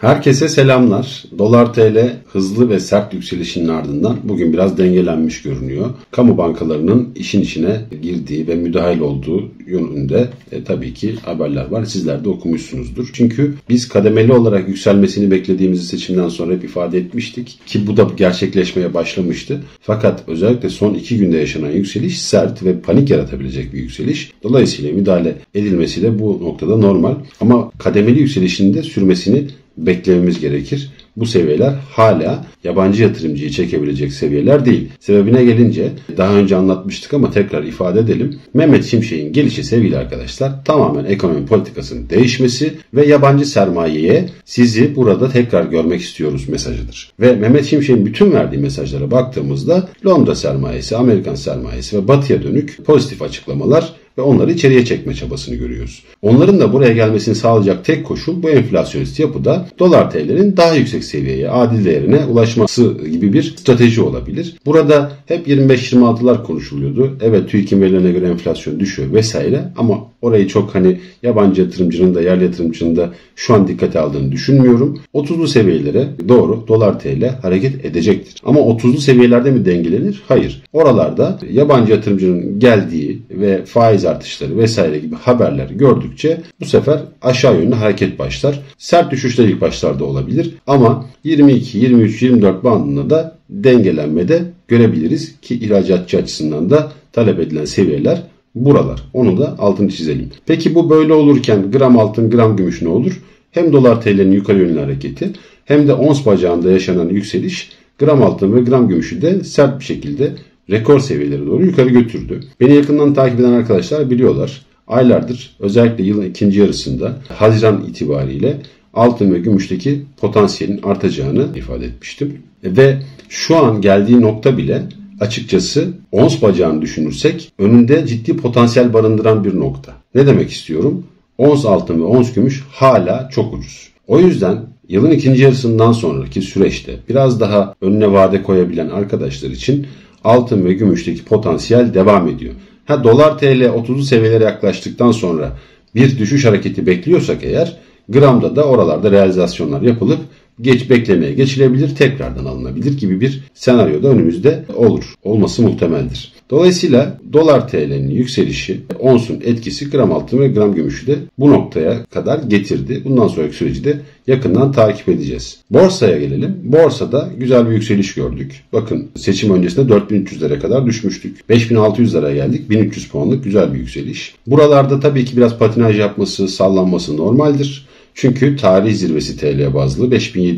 Herkese selamlar. Dolar TL hızlı ve sert yükselişinin ardından bugün biraz dengelenmiş görünüyor. Kamu bankalarının işin içine girdiği ve müdahil olduğu yönünde tabii ki haberler var. Sizler de okumuşsunuzdur. Çünkü biz kademeli olarak yükselmesini beklediğimizi seçimden sonra hep ifade etmiştik. Ki bu da gerçekleşmeye başlamıştı. Fakat özellikle son 2 günde yaşanan yükseliş sert ve panik yaratabilecek bir yükseliş. Dolayısıyla müdahale edilmesi de bu noktada normal. Ama kademeli yükselişin de sürmesini beklememiz gerekir. Bu seviyeler hala yabancı yatırımcıyı çekebilecek seviyeler değil. Sebebine gelince daha önce anlatmıştık ama tekrar ifade edelim. Mehmet Şimşek'in gelişi sevgili arkadaşlar tamamen ekonomi politikasının değişmesi ve yabancı sermayeye sizi burada tekrar görmek istiyoruz mesajıdır. Ve Mehmet Şimşek'in bütün verdiği mesajlara baktığımızda Londra sermayesi, Amerikan sermayesi ve batıya dönük pozitif açıklamalar ve onları içeriye çekme çabasını görüyoruz. Onların da buraya gelmesini sağlayacak tek koşul bu enflasyonist yapıda dolar TL'nin daha yüksek seviyeye, adil değerine ulaşması gibi bir strateji olabilir. Burada hep 25-26'lar konuşuluyordu. Evet, TÜİK'in verilerine göre enflasyon düşüyor vesaire ama orayı çok yabancı yatırımcının da yerli yatırımcının da şu an dikkate aldığını düşünmüyorum. 30'lu seviyelere doğru dolar TL hareket edecektir. Ama 30'lu seviyelerde mi dengelenir? Hayır. Oralarda yabancı yatırımcının geldiği ve faiz artışları vesaire gibi haberler gördükçe bu sefer aşağı yönlü hareket başlar. Sert düşüşler ilk başlarda olabilir ama 22, 23, 24 bandında da dengelenmede görebiliriz ki ihracatçı açısından da talep edilen seviyeler buralar. Onu da altını çizelim. Peki bu böyle olurken gram altın, gram gümüş ne olur? Hem dolar TL'nin yukarı yönlü hareketi hem de ons bacağında yaşanan yükseliş gram altın ve gram gümüşü de sert bir şekilde rekor seviyelere doğru yukarı götürdü. Beni yakından takip eden arkadaşlar biliyorlar. Aylardır özellikle yılın ikinci yarısında Haziran itibariyle altın ve gümüşteki potansiyelin artacağını ifade etmiştim. Ve şu an geldiği nokta bile açıkçası ons bacağını düşünürsek önünde ciddi potansiyel barındıran bir nokta. Ne demek istiyorum? Ons altın ve ons gümüş hala çok ucuz. O yüzden yılın ikinci yarısından sonraki süreçte biraz daha önüne vade koyabilen arkadaşlar için altın ve gümüşteki potansiyel devam ediyor. Dolar TL 30'lu seviyelere yaklaştıktan sonra bir düşüş hareketi bekliyorsak eğer gramda da oralarda realizasyonlar yapılıp beklemeye geçilebilir, tekrardan alınabilir gibi bir senaryo da önümüzde olur. Olması muhtemeldir. Dolayısıyla dolar TL'nin yükselişi, onsun etkisi gram altın ve gram gümüşü de bu noktaya kadar getirdi. Bundan sonraki süreci de yakından takip edeceğiz. Borsaya gelelim. Borsada güzel bir yükseliş gördük. Bakın seçim öncesinde 4300'lere kadar düşmüştük. 5600'lere geldik. 1300 puanlık güzel bir yükseliş. Buralarda tabii ki biraz patinaj yapması, sallanması normaldir. Çünkü tarih zirvesi TL bazlı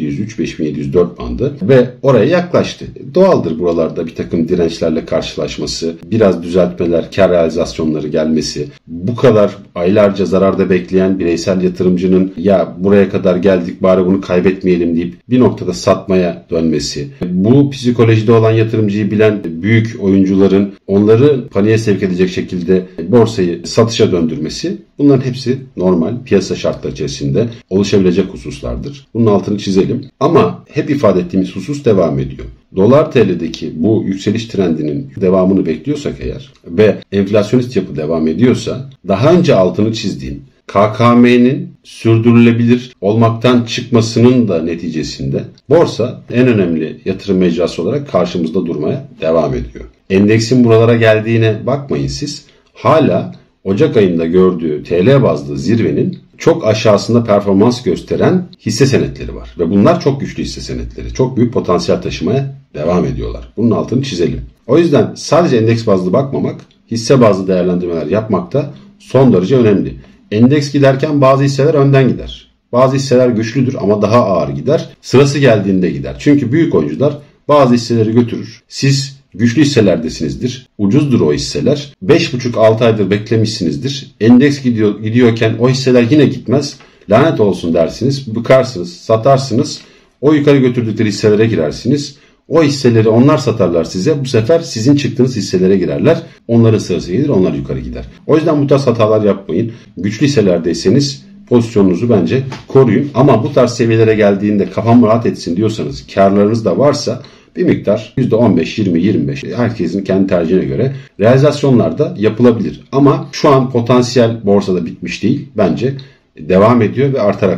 5703-5704 bandı ve oraya yaklaştı. Doğaldır buralarda bir takım dirençlerle karşılaşması, biraz düzeltmeler, kar realizasyonları gelmesi, bu kadar aylarca zararda bekleyen bireysel yatırımcının ya buraya kadar geldik bari bunu kaybetmeyelim deyip bir noktada satmaya dönmesi, bu psikolojide olan yatırımcıyı bilen büyük oyuncuların onları paniğe sevk edecek şekilde borsayı satışa döndürmesi, bunların hepsi normal piyasa şartları içerisinde oluşabilecek hususlardır. Bunun altını çizelim. Ama hep ifade ettiğimiz husus devam ediyor. Dolar TL'deki bu yükseliş trendinin devamını bekliyorsak eğer ve enflasyonist yapı devam ediyorsa daha önce altını çizdiğim KKM'nin sürdürülebilir olmaktan çıkmasının da neticesinde borsa en önemli yatırım mecrası olarak karşımızda durmaya devam ediyor. Endeksin buralara geldiğine bakmayın siz. Hala Ocak ayında gördüğü TL bazlı zirvenin çok aşağısında performans gösteren hisse senetleri var. Ve bunlar çok güçlü hisse senetleri. Çok büyük potansiyel taşımaya devam ediyorlar. Bunun altını çizelim. O yüzden sadece endeks bazlı bakmamak, hisse bazlı değerlendirmeler yapmak da son derece önemli. Endeks giderken bazı hisseler önden gider. Bazı hisseler güçlüdür ama daha ağır gider. Sırası geldiğinde gider. Çünkü büyük oyuncular bazı hisseleri götürür. Siz güçlü hisselerdesinizdir. Ucuzdur o hisseler. 5,5-6 aydır beklemişsinizdir. Endeks gidiyorken o hisseler yine gitmez. Lanet olsun dersiniz. Bıkarsınız, satarsınız. O yukarı götürdükleri hisselere girersiniz. O hisseleri onlar satarlar size. Bu sefer sizin çıktığınız hisselere girerler. Onların sırası gelir, onlar yukarı gider. O yüzden bu tarz hatalar yapmayın. Güçlü hisselerdeyseniz pozisyonunuzu bence koruyun. Ama bu tarz seviyelere geldiğinde kafam rahat etsin diyorsanız, karlarınız da varsa bir miktar %15, 20, 25 herkesin kendi tercihine göre realizasyonlar da yapılabilir. Ama şu an potansiyel borsada bitmiş değil. Bence devam ediyor ve artarak da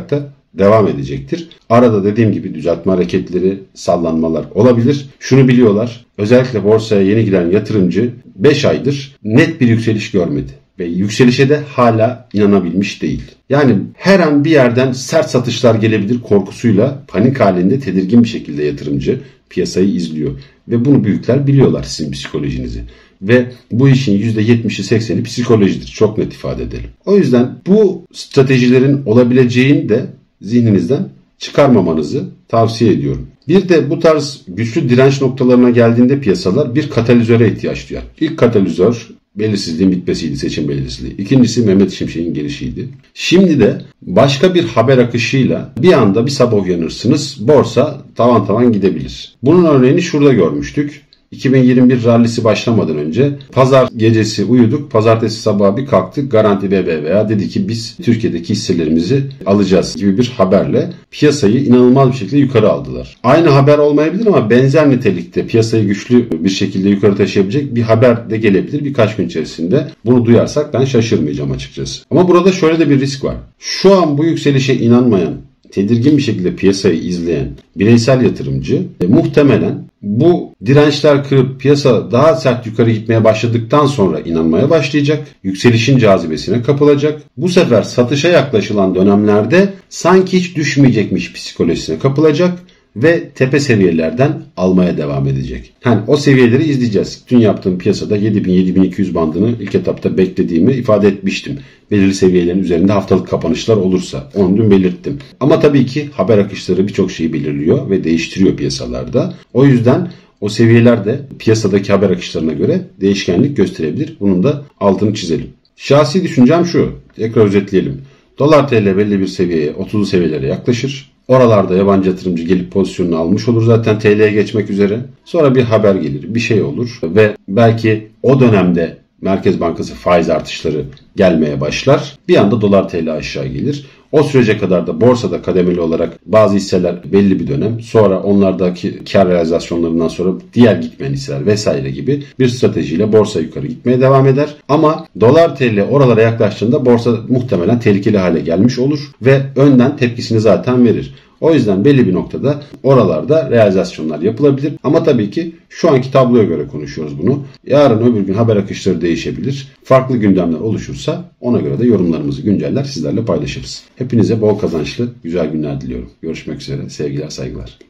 devam edecektir. Arada dediğim gibi düzeltme hareketleri, sallanmalar olabilir. Şunu biliyorlar, özellikle borsaya yeni giren yatırımcı 5 aydır net bir yükseliş görmedi. Ve yükselişe de hala inanabilmiş değil. Yani her an bir yerden sert satışlar gelebilir korkusuyla panik halinde tedirgin bir şekilde yatırımcı piyasayı izliyor. Ve bunu büyükler biliyorlar, sizin psikolojinizi. Ve bu işin %70'i 80'i psikolojidir. Çok net ifade edelim. O yüzden bu stratejilerin olabileceğini de zihninizden çıkarmamanızı tavsiye ediyorum. Bir de bu tarz güçlü direnç noktalarına geldiğinde piyasalar bir katalizöre ihtiyaç duyar. İlk katalizör belirsizliğin bitmesiydi, seçim belirsizliği. İkincisi Mehmet Şimşek'in gelişiydi. Şimdi de başka bir haber akışıyla bir anda bir sabah uyanırsınız, borsa tavan tavan gidebilir. Bunun örneğini şurada görmüştük. 2021 rallisi başlamadan önce pazar gecesi uyuduk, pazartesi sabahı bir kalktık, Garanti BBVA dedi ki biz Türkiye'deki hisselerimizi alacağız gibi bir haberle piyasayı inanılmaz bir şekilde yukarı aldılar. Aynı haber olmayabilir ama benzer nitelikte piyasayı güçlü bir şekilde yukarı taşıyabilecek bir haber de gelebilir birkaç gün içerisinde. Bunu duyarsak ben şaşırmayacağım açıkçası. Ama burada şöyle de bir risk var. Şu an bu yükselişe inanmayan, tedirgin bir şekilde piyasayı izleyen bireysel yatırımcı muhtemelen bu dirençler kırıp piyasa daha sert yukarı gitmeye başladıktan sonra inanmaya başlayacak. Yükselişin cazibesine kapılacak. Bu sefer satışa yaklaşılan dönemlerde sanki hiç düşmeyecekmiş psikolojisine kapılacak ve tepe seviyelerden almaya devam edecek. O seviyeleri izleyeceğiz. Dün yaptığım piyasada 7000-7200 bandını ilk etapta beklediğimi ifade etmiştim. Belirli seviyelerin üzerinde haftalık kapanışlar olursa. Onu dün belirttim. Ama tabii ki haber akışları birçok şeyi belirliyor ve değiştiriyor piyasalarda. O yüzden o seviyeler de piyasadaki haber akışlarına göre değişkenlik gösterebilir. Bunun da altını çizelim. Şahsi düşüncem şu. Tekrar özetleyelim. Dolar TL belli bir seviyeye, 30'lu seviyelere yaklaşır. Oralarda yabancı yatırımcı gelip pozisyonunu almış olur zaten TL'ye geçmek üzere. Sonra bir haber gelir, bir şey olur ve belki o dönemde Merkez Bankası faiz artışları gelmeye başlar. Bir anda dolar TL aşağı gelir. O sürece kadar da borsada kademeli olarak bazı hisseler belli bir dönem, sonra onlardaki kar realizasyonlarından sonra diğer gitmeyen hisseler vesaire gibi bir stratejiyle borsa yukarı gitmeye devam eder. Ama dolar TL oralara yaklaştığında borsa muhtemelen tehlikeli hale gelmiş olur ve önden tepkisini zaten verir. O yüzden belli bir noktada oralarda realizasyonlar yapılabilir. Ama tabii ki şu anki tabloya göre konuşuyoruz bunu. Yarın öbür gün haber akışları değişebilir. Farklı gündemler oluşursa ona göre de yorumlarımızı günceller sizlerle paylaşırız. Hepinize bol kazançlı güzel günler diliyorum. Görüşmek üzere. Sevgiler, saygılar.